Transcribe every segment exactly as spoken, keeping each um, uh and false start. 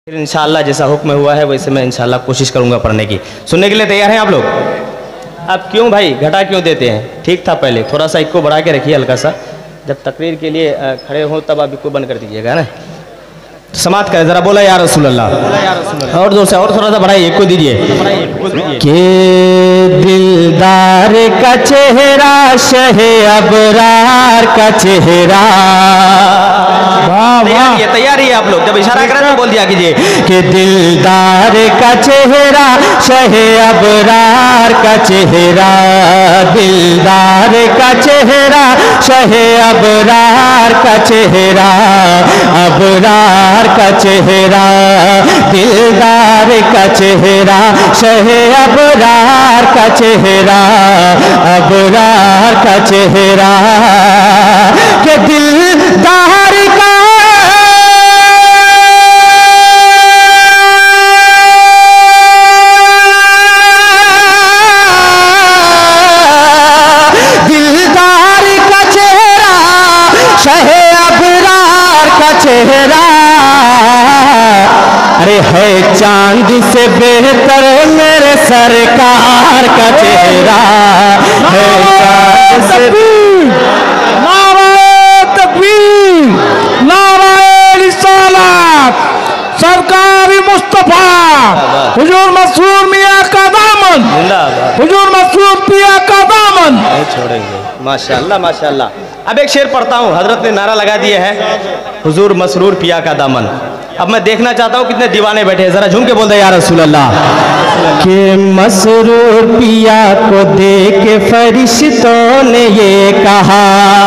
फिर इंशाअल्लाह जैसा हुक्म हुआ है वैसे मैं इंशाअल्लाह कोशिश करूंगा पढ़ने की। सुनने के लिए तैयार हैं आप लोग? आप क्यों भाई घटा क्यों देते हैं? ठीक था पहले, थोड़ा सा इक्को बढ़ा के रखिए हल्का सा। जब तकरीर के लिए खड़े हो तब आप इक्को बंद कर दीजिएगा ना। तो समाप्त करें ज़रा, बोला या रसूल अल्लाह। और जोर से और थोड़ा सा बढ़ाइए, इक्को दीजिए। के दिलदार का चेहरा शहे अबरार का चेहरा। ये तैयारी है आप लोग, जब इशारा करें तो बोल दिया कीजिए कि दिलदार का चेहरा शहे अबरार का चेहरा, दिलदार का चेहरा शहे अबरार का चेहरा, अबरार का चेहरा, दिलदार का चेहरा शहे अबरार का चेहरा, अबरार का चेहरा। के दिलदार का दिलदार का चेहरा शहे अबरार का चेहरा। अरे है चांद से बेहतर मेरे सरकार का चेहरा, है चांद से सरकारी मुस्तफा हुजूर मसरूर मियाँ का दामन, हुजूर मसरूर पिया का दामन नहीं छोड़ेंगे। माशाअल्लाह माशाअल्लाह। अब एक शेर पढ़ता हूँ, हजरत ने नारा लगा दिया है हुजूर मसरूर पिया का दामन। अब मैं देखना चाहता हूँ कितने दीवाने बैठे हैं, जरा झूम के बोल दे या रसूल अल्लाह। के मसरूर पिया को देख फरिश्तों ने ये कहा,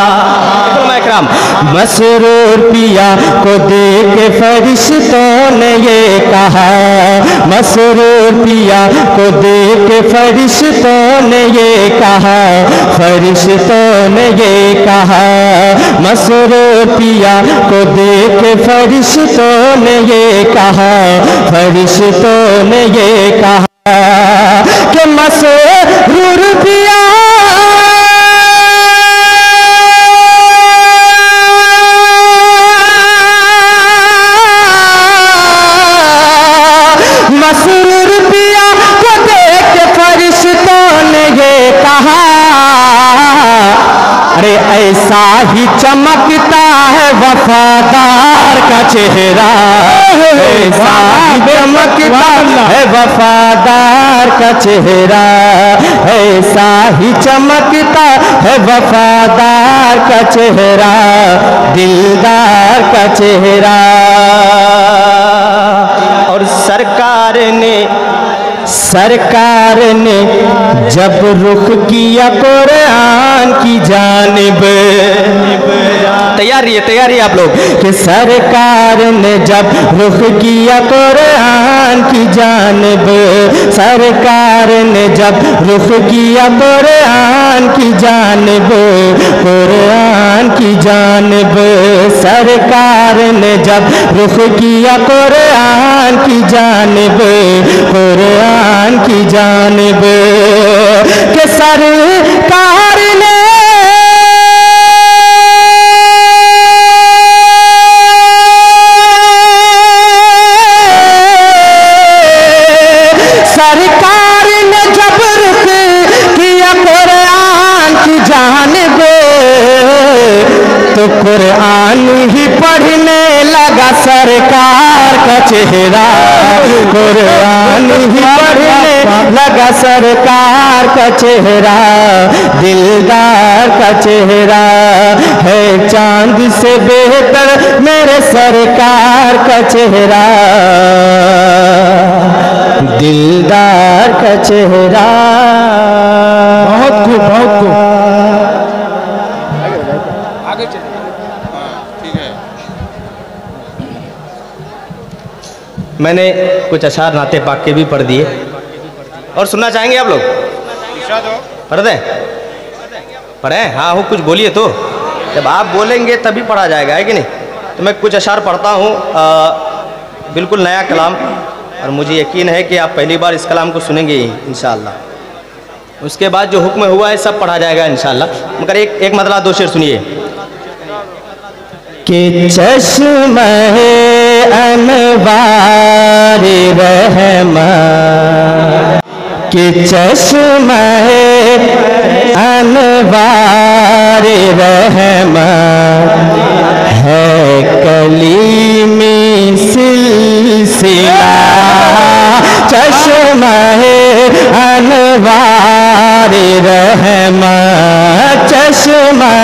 मसरूर पिया को देख फरिश्तों ने ये कहा, मसरूर पिया को देख फरिश्तों ने ये कहा, फरिश्तों ने ये कहा, मसरूर पिया को देख फरिश्तों ने ये कहा, फरिश्तों ने ये कहा कि मसरूर पिया मसरूर पिया को देख फरिश्तों ने ये कहा। अरे ऐसा ही चमकता है वफादार का चेहरा, ऐसा ही चमकता है वफादार का चेहरा, ऐसा ही चमकता है वफादार का चेहरा, दिलदार का चेहरा। और सरकार ने सरकार ने जब रुख किया कुरान की जानिब, तैयारी है तैयारी है आप लोग, कि सरकार ने जब रुख किया कुरान की जानिब, सरकार ने जब रुख किया कुरान की जानिब, कुरान की जानिब, सरकार ने जब रुख किया कुरान की जानिब, कुरान की जानिब, के सरकार ने सरकार ने जब रुख किया कुरान की जानिब, तो कुरान ही पढ़ने लगा सरकार का चेहरा, कुरान ही पढ़ने लगा सरकार का चेहरा, दिलदार का चेहरा। है चांद से बेहतर मेरे सरकार का चेहरा, दिलदार का चेहरा। बहुत खूब बहुत खूब। मैंने कुछ अशार नाते पाक के भी पढ़ दिए और सुनना चाहेंगे आप लोग? पढ़ दें? पढ़ें? हाँ हो, कुछ बोलिए तो, जब आप बोलेंगे तभी पढ़ा जाएगा, है कि नहीं? तो मैं कुछ अशार पढ़ता हूँ, बिल्कुल नया कलाम, और मुझे यकीन है कि आप पहली बार इस कलाम को सुनेंगे ही इंशाअल्लाह। उसके बाद जो हुक्म हुआ है सब पढ़ा जाएगा इंशाअल्लाह। मगर एक एक मतलब दो शेर सुनिए। कि चश्मे अनवार रहमत के चश्मे अनवार रहमत है कलीमी सिलसिला चश्मे अनवार रहमत चश्मे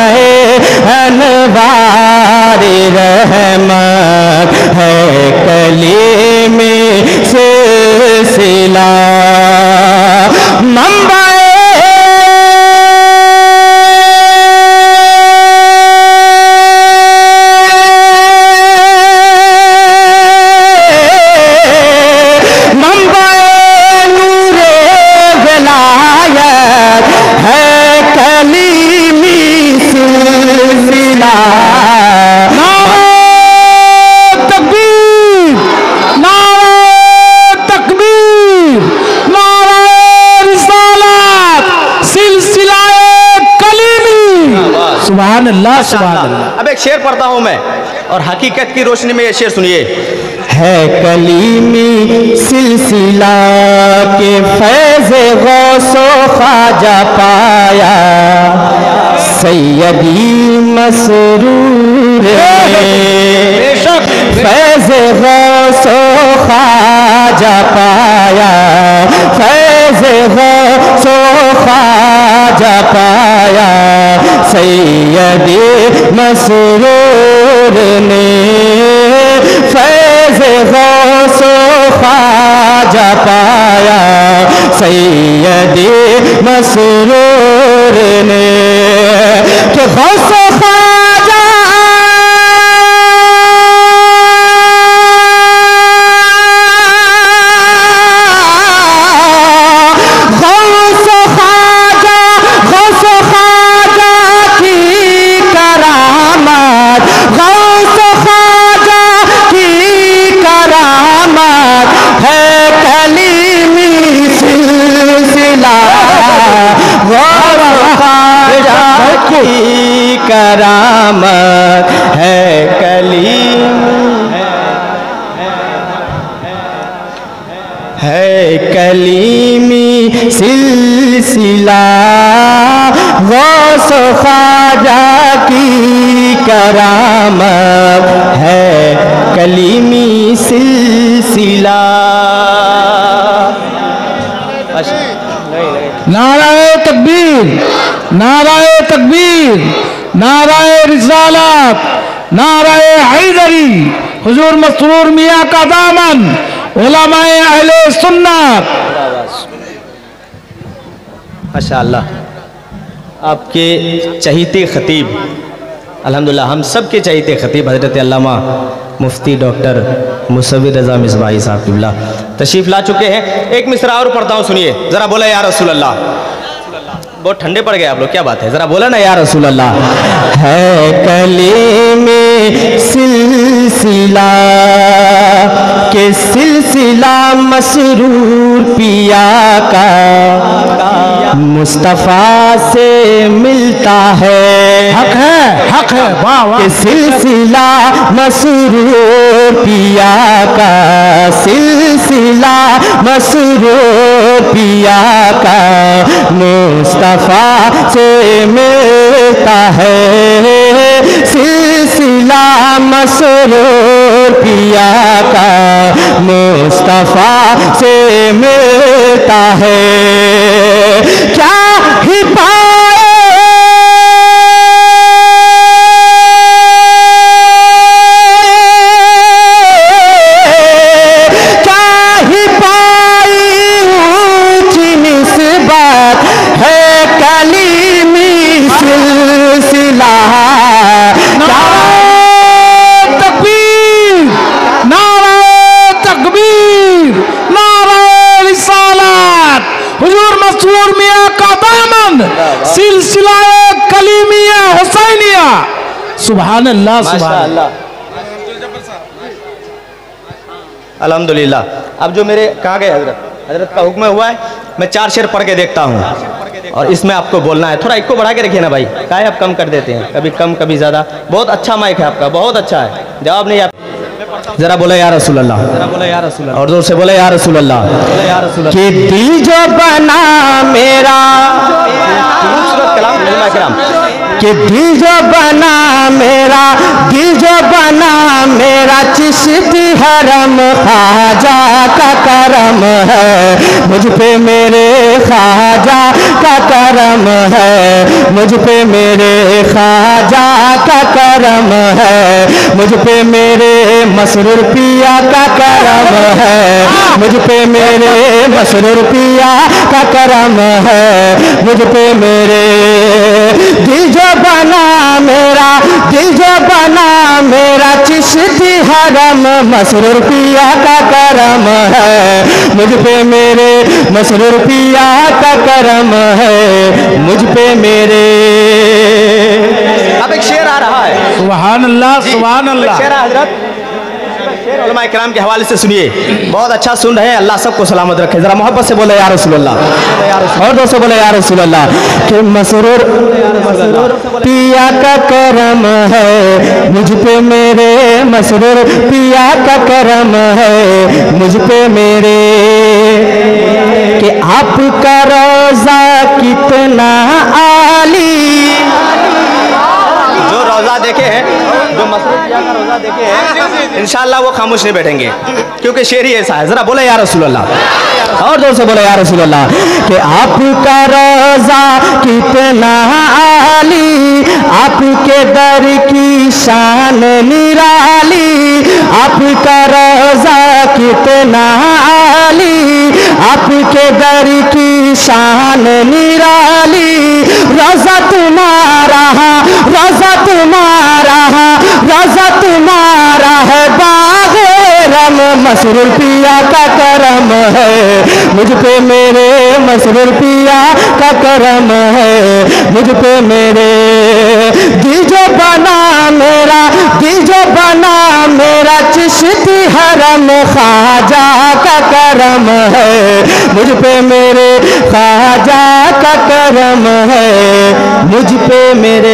अनवार रहमत है कलीमी सिलसिला मंबा अल्लाह सुभान अल्लाह। अब एक शेर पढ़ता हूं मैं और हकीकत की रोशनी में ये शेर सुनिए। है कलीमी सिलसिला के फैज़ गौसो ख्वाजा पाया सैयदी मसरूर फैज़ गौसो ख्वाजा पाया फैज़ गौसो ख्वाजा पाया सैयदी मसरूर ने फैज़ गौसो ख्वाजा पाया सैयदी मसरूर ने कि गौसो ख्वाजा गौसो ख्वाजा गौसो ख्वाजा की करामत गौसो ख्वाजा की करामत है कलीमी सिलसिला गौसो ख्वाजा की करामत है कलीमी है कलीमी सिलसिला गौसो ख्वाजा की करामत है कलीमी सिलसिला। नाराए तकबीर नाराए तकबीर नाराए रिसालत नाराए हैदरी हुजूर मसरूर मियाँ का दामन उलमाए अहले सुन्नत। माशाअल्लाह आपके चहीते खतीब अल्हम्दुलिल्लाह हम सब के चहीते खतीब हज़रत अल्लामा मुफ्ती डॉक्टर मुसव्विर रज़ा मिसबाही साहब क़िबला तशरीफ़ ला चुके हैं। एक मिसरा और पढ़ता हूँ सुनिए ज़रा। बोला या रसूल अल्लाह। बहुत ठंडे पड़ गए आप लोग, क्या बात है, ज़रा बोला ना या रसूल अल्लाह। है कलीमे सिलसिला के सिलसिला मसरूर पिया का मुस्तफ़ा से मिलता है। हक है हक है वाह वाह। के सिलसिला मसरूर पिया का सिलसिला मसरूर पिया का मुस्तफ़ा से मिलता है। सिलसिला मसरूर पिया का मुस्तफ़ा से मिलता है। क्या ही पाए क्या ही पाई ऊंची निस्बत है कलीमी सिलसिला। तकबीर नाराए तकबीर नाराए रिसालत हुजूर मसरूर मियाँ का दामन सिलसिला कलीमिया हुसैनिया। सुभान अल्लाह सुभान अल्लाह अल्हम्दुलिल्लाह। अब जो मेरे कहाँ गए हजरत हजरत का हुक्म हुआ है मैं चार शेर पढ़ के देखता हूँ और इसमें आपको बोलना है। थोड़ा इको बढ़ा के रखिए ना भाई, काहे आप कम कर देते हैं, कभी कम कभी ज़्यादा। बहुत अच्छा माइक है आपका, बहुत अच्छा है। जवाब नहीं आप जरा बोले या रसूल अल्लाह, जरा बोले या रसूल अल्लाह, और जोर से बोले या रसूल अल्लाह। कि दिल जो बना मेरा, कि दिल जो बना मेरा, दिल जो बना मेरा चिश्ती हरम ख्वाजा का करम है, मुझ पे मेरे ख्वाजा का करम है, मुझ पे मेरे ख्वाजा का करम है, मुझ पे मेरे मसरूर पिया का करम है, मुझ पे मेरे मसरूर पिया का करम है, मुझ पे मेरे दिल जो बना मेरा, दिल जो बना मेरा चिश्ती हरम मसरूर पिया का करम है, मुझ पे मेरे मसरूर पिया का करम है, मुझ पे मेरे। अब एक शेर आ रहा है, सुभान अल्लाह सुभान अल्लाह। शेर है हजरत, उलमा इकराम के हवाले से सुनिए, बहुत अच्छा सुन रहे हैं। अल्लाह सबको सलामत रखे। जरा मोहब्बत से बोले या रसूल अल्लाह, और दोस्तों बोले या रसूल अल्लाह। कि मसरूर पिया का करम है, मुझ पे मेरे मसरूर पिया का करम है, मुझ पे मेरे। कि आपका रोजा कितना आली, जो रोजा देखे हैं, जो मसरूर पिया का रोजा देखे हैं, इंशाअल्लाह वो खामोश नहीं बैठेंगे, क्योंकि शेर ही ऐसा है। जरा बोले या रसूल अल्लाह, और जोर से बोले या रसूल अल्लाह। कि आपका रोजा कितना आली, आपके दर की शान निराली, आपका रोजा कितना आली, आपके दर की शान निराली। रोजा तुम्हारा, रोजा तुम्हारा, रोजा तुम्हारा है बाग़े रम, मसरूर पिया का करम है, मुझ पे मेरे मसरूर पिया का करम है, मुझ पे मेरे। दिल जो बना मेरा, दिल जो बना मेरा चिश्ती हरम ख्वाजा का करम है, मुझ पे मेरे ख्वाजा का करम है, मुझ पे मेरे।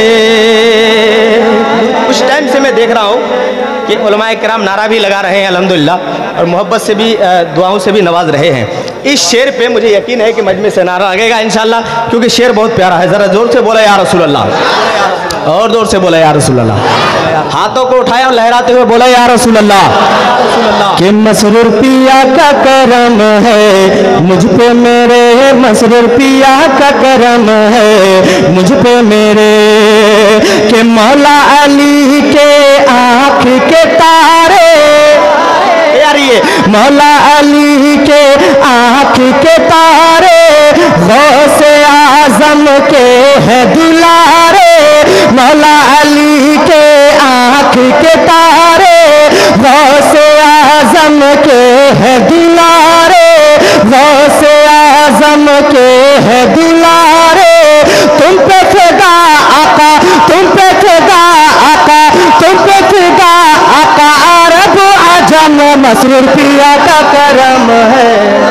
कुछ टाइम से मैं देख रहा हूँ कि उलमाए किराम नारा भी लगा रहे हैं अल्हम्दुलिल्लाह, और मोहब्बत से भी दुआओं से भी नवाज रहे हैं। इस शेर पे मुझे यकीन है कि मजमे से नारा लगेगा इंशाअल्लाह, क्योंकि शेर बहुत प्यारा है। ज़रा जोर से बोला या रसूल अल्लाह, और जोर से बोला या रसूल अल्लाह। हाथों को उठाया और लहराते हुए बोला या रसूल अल्लाह। कि मसरूर पिया का करम है, मुझ पे मेरे मसरूर पिया का करम है, मुझ पे मेरे। कि मौला अली के आँख के तारे, यार ये मौला अली के आँख के तारे, गौसे आजम के है दुलारे, मौला अली के आँख के तारे, गौसे आजम के है दुलारे, गौसे आजम के है दुलारे। तुम पे फिदा आका, तुम पे फिदा आका, तुम पे फिदा आका, अरब अजम मसरूर पिया का करम है।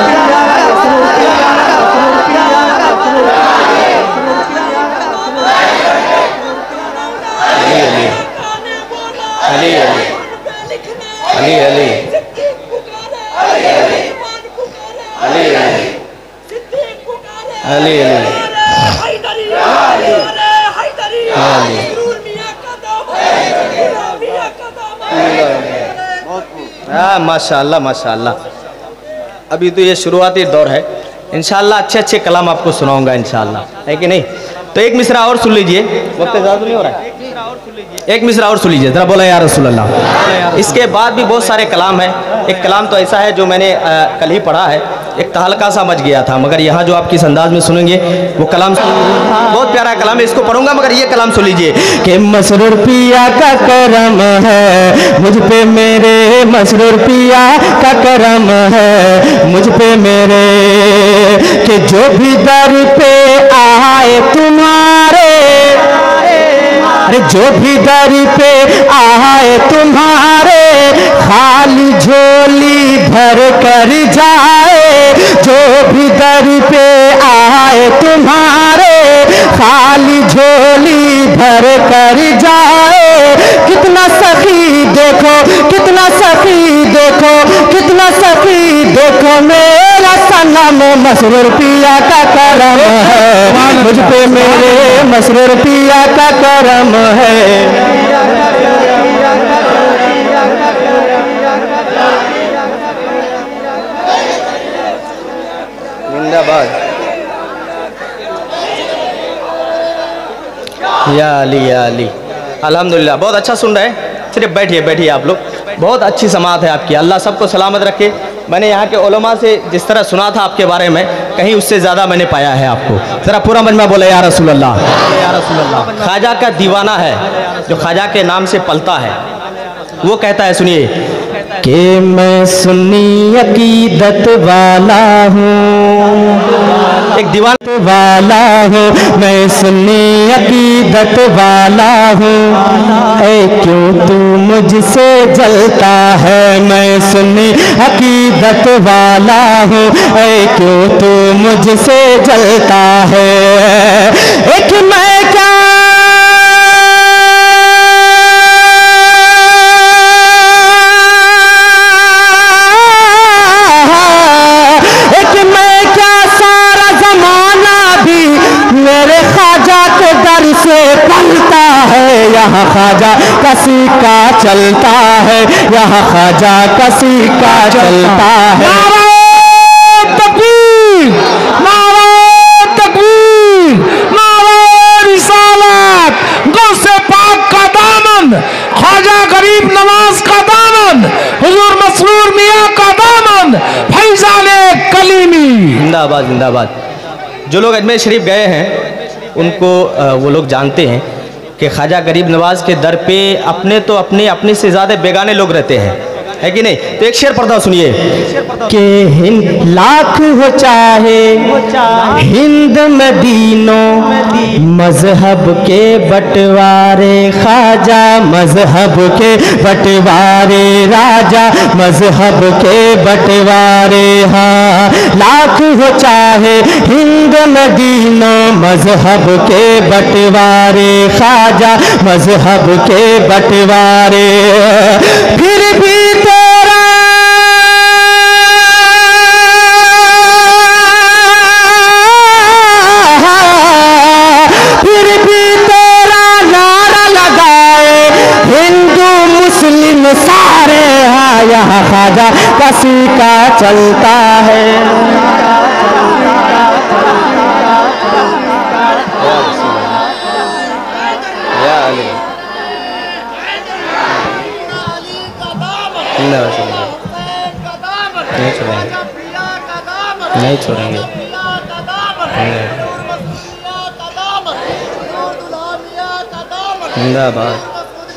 अली अली अली अली अली अली हाँ माशाअल्लाह माशाअल्लाह। अभी तो ये शुरुआती दौर है, इंशाअल्लाह अच्छे अच्छे कलाम आपको सुनाऊंगा इंशाअल्लाह, है कि नहीं। तो एक मिसरा और सुन लीजिए, वक्त ज़्यादा नहीं हो रहा है, एक मिसरा और सुन लीजिए। ज़रा बोला या रसूल अल्लाह। इसके बाद भी बहुत सारे कलाम हैं। एक कलाम तो ऐसा है जो मैंने आ, कल ही पढ़ा है, एक तहलका सा मच गया था, मगर यहाँ जो आप किस अंदाज में सुनेंगे वो कलाम बहुत प्यारा कलाम है, इसको पढ़ूंगा, मगर ये कलाम सुन लीजिए। कि मसरूर पिया का करम है, मुझ पे मेरे मसरूर पिया का करम है, मुझ पे मेरे। कि जो भी दर पे आए तुम्हारे, अरे जो भी दर पे आए तुम्हारे, खाली झोली भर कर जाए। जो भी दर पे आए तुम्हारे, खाली झोली भर कर जाए। कितने कितना सखी देखो, कितना सखी देखो, कितना सखी देखो, मेरा सनम मसरूर पिया का करम है, मुझ पे मेरे मसरूर पिया का करम है। जिंदाबाद या अली या अली। अल्हम्दुलिल्लाह, बहुत अच्छा सुन रहे हैं। सिर्फ बैठिए बैठिए आप लोग, बहुत अच्छी समात है आपकी, अल्लाह सबको सलामत रखे। मैंने यहाँ के उलमा से जिस तरह सुना था आपके बारे में, कहीं उससे ज़्यादा मैंने पाया है आपको। ज़रा पूरा मन में बोले या रसूल अल्लाह, या रसूल अल्लाह। ख्वाजा का दीवाना है जो ख्वाजा के नाम से पलता है, वो कहता है, सुनिए कि मैं सुन्नी अकीदत वाला हूँ, एक दीवान वाला हूँ, मैं सुन्नी अकीदत वाला हूँ, ऐ क्यों तू मुझसे जलता है, मैं सुन्नी अकीदत वाला हूँ, ऐ क्यों तू मुझसे जलता है। एक मैं क्या से पलता है, यहाँ ख्वाजा कसी का चलता है, यहाँ ख्वाजा कसी का चलता है। नारे तकबीर, नारे तकबीर, नारे रिसालत, गौसे पाक का दामन, ख्वाजा गरीब नवाज का दामन, हुजूर मसरूर मियाँ का दामन, फैजाने कलीमी। जिंदाबाद जिंदाबाद। जो लोग अजमेर शरीफ गए हैं उनको वो लोग जानते हैं कि ख्वाजा गरीब नवाज के दर पे अपने तो अपने अपने से ज़्यादा बेगाने लोग रहते हैं, है कि नहीं। तो एक शेर पढ़ता सुनिए कि हिंद लाख हो चाहे हिंद मदीनों, मजहब के बंटवारे ख्वाजा, मजहब के बंटवारे राजा, मजहब के बंटवारे। हाँ, लाख हो चाहे हिंद मदीनों, मजहब के बंटवारे ख्वाजा, मजहब के बंटवारे। फिर भी सारे हाँ, यहाँ ख्वाजा कसी का चलता है। नहीं छोड़ेंगे, नहीं छोड़ेंगे। जिंदाबाद।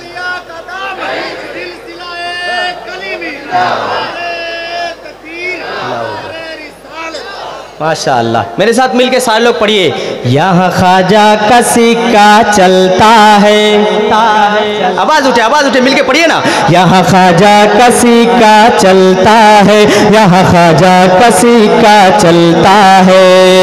माशाअल्लाह, मेरे साथ मिलके सारे लोग पढ़िए। यहाँ ख्वाजा का सिक्का चलता है, आवाज उठे आवाज उठे मिलके पढ़िए ना। यहाँ ख्वाजा का सिक्का चलता है, यहाँ ख्वाजा का सिक्का चलता है,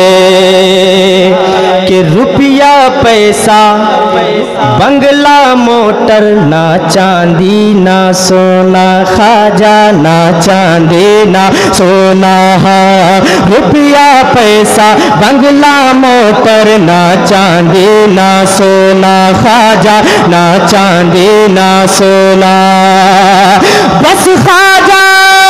कि रुपया पैसा बंगला मोटर, ना चांदी ना सोना ख्वाजा, ना चांदी ना सोना। हाँ, रुपया पैसा बंगला मोटर, ना चांदी ना सोना ख्वाजा, ना चांदी ना सोना। बस ख्वाजा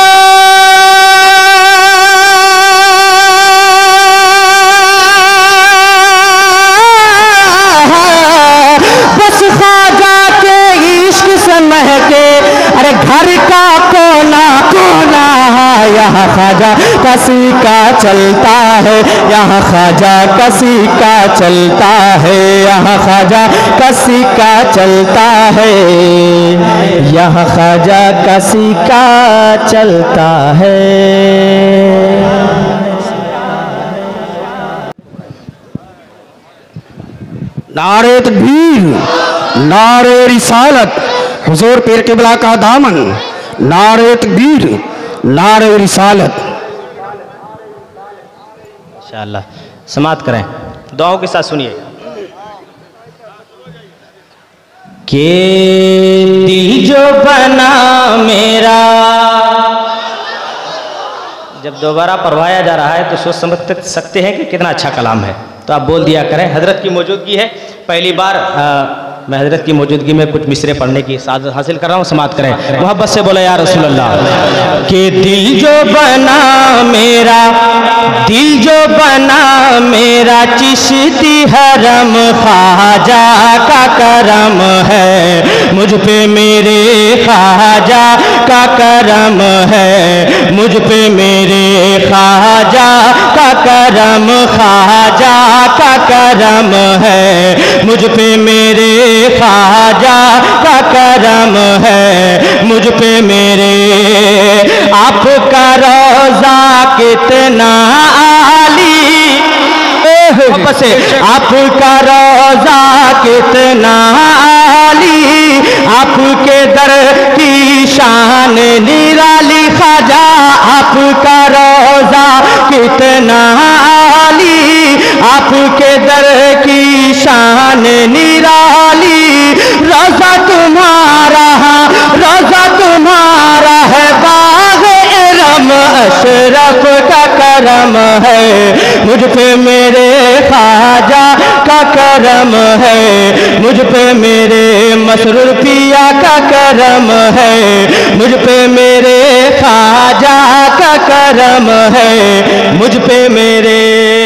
बस ख्वाजा के इश्क से महके, अरे घर का कोना कोना। यहाँ ख्वाजा कसी का चलता है, यहाँ ख्वाजा कसी का चलता है, यहाँ ख्वाजा कसी का चलता है, यहाँ ख्वाजा कसी का चलता है। नारे तकबीर, नारे रिसालत, हुजूर पीर क़िबला का दामन, नारे तकबीर, नारे रिसालत। इंशाअल्लाह समाप्त करें, दुआओं के साथ सुनिए। के दिल जो बना मेरा। जब दोबारा पढ़वाया जा रहा है तो सोच समझ सकते हैं कि कितना अच्छा कलाम है, तो आप बोल दिया करें। हजरत की मौजूदगी है, पहली बार आ, मैं हजरत की मौजूदगी में कुछ मिसरे पढ़ने की सादत हासिल कर रहा हूँ, समाप्त करें। मोहब्बत से बोला या रसूल अल्लाह। के दिल जो बना मेरा, दिल जो बना मेरा, चिश्ती हरम ख्वाजा का करम है, मुझ पे मेरे ख्वाजा का करम है, मुझ पे मेरे ख्वाजा का करम, ख्वाजा का करम है, मुझ पे मेरे ख्वाजा का करम है, मुझ पे मेरे। आपका रोजा कितना आली, से आपका रोजा कितना आली, आपके दर की शान निराली ख्वाजा, आपका रोजा कितना आली, आपके दर की शान निराली। रोजा तुम्हारा, रोजा तुम्हारा है, बाग इरम अशरफ का करम है, मुझ पे मेरे ख्वाजा का करम है, मुझ पे मेरे मसरूर पिया का करम है, मुझ पे मेरे ख्वाजा का करम है, मुझ पे मेरे।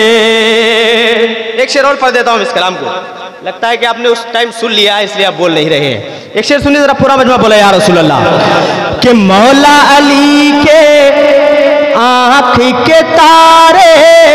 एक शेर और पढ़ देता हूँ इस कलाम को, लगता है कि आपने उस टाइम सुन लिया है इसलिए आप बोल नहीं रहे हैं। एक शेर सुनिए जरा, पूरा मजमा बोला या रसूल अल्लाह। कि मौला अली के आँख के तारे,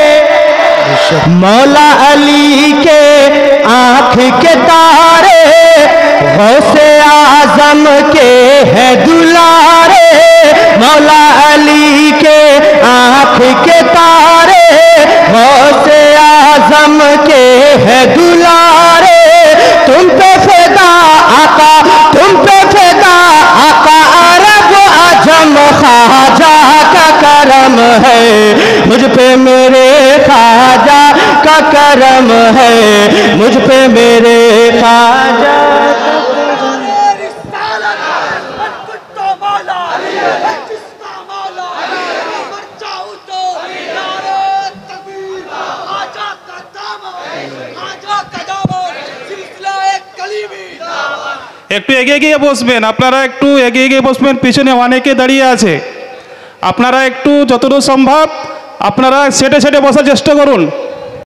मौला अली के आँख के तारे, गौसे आजम के हैं दुलारे, मौला अली के आँख के तारे, गौसे आजम के हैं दुलारे। तुम पे फिदा आका, तुम पे फिदा आका, अरब आजम ख्वाजा का करम है, मुझ पे मेरे ख्वाजा का करम है, मुझ पे मेरे ख्वाजा। একটু এগিয়ে গিয়ে বসবেন, আপনারা একটু এগিয়ে গিয়ে বসবেন, পিছনে অনেকে দাঁড়িয়ে আছে, আপনারা একটু যতদূর সম্ভব আপনারা সেটে সেটে বসার চেষ্টা করুন।